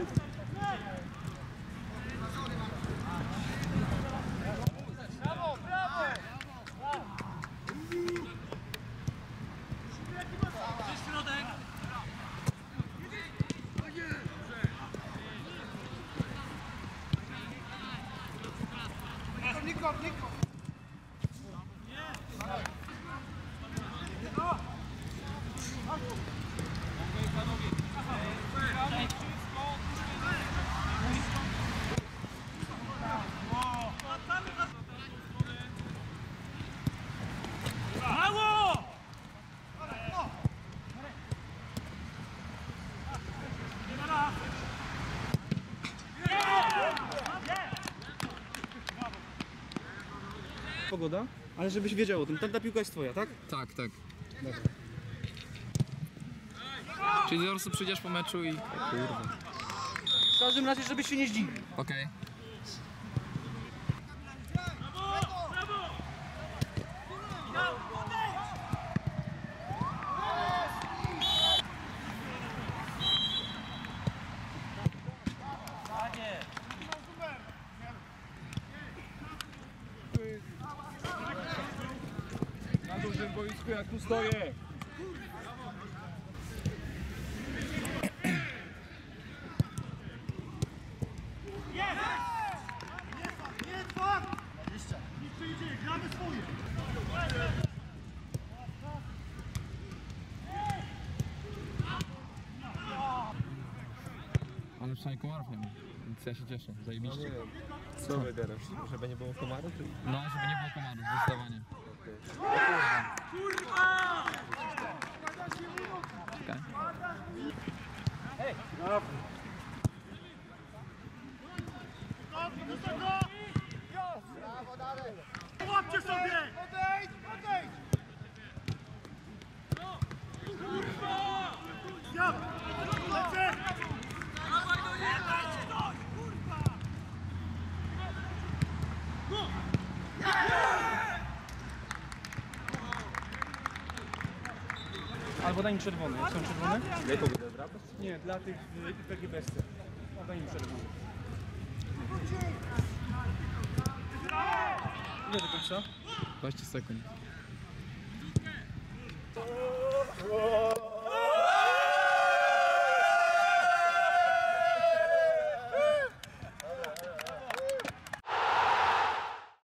Brawo, brawo! Przez środek! Niko! Mało! Pogoda, ale żebyś wiedział o tym, ta piłka jest twoja, tak? Tak. Czyli po prostu przyjdziesz po meczu i... Kurwa. W każdym razie, żebyś się nie zdziwił. Okej. Na dużym boisku jak tu stoję. Ale przynajmniej komarów nie ma, więc ja się cieszę, zajebiście. Co wybierasz? Żeby nie było komarów? No, żeby nie było komarów, zdecydowanie. Kurwa! Czekaj. Łapcie sobie! Odejdź! Kurwa! Ja! Lecę! Dawaj do niego! Dajcie dość! Kurwa! Albo daj im czerwony, jak są czerwone? Ja to będę brał? Nie, dla tych w PGBS. Daj im czerwony. Ile do końca? 20 sekund.